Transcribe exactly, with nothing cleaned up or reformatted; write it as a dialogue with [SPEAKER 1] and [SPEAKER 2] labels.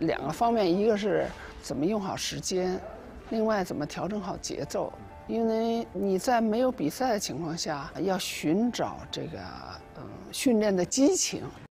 [SPEAKER 1] 两个方面，一个是怎么用好时间，另外怎么调整好节奏。因为你在没有比赛的情况下，要寻找这个嗯训练的激情。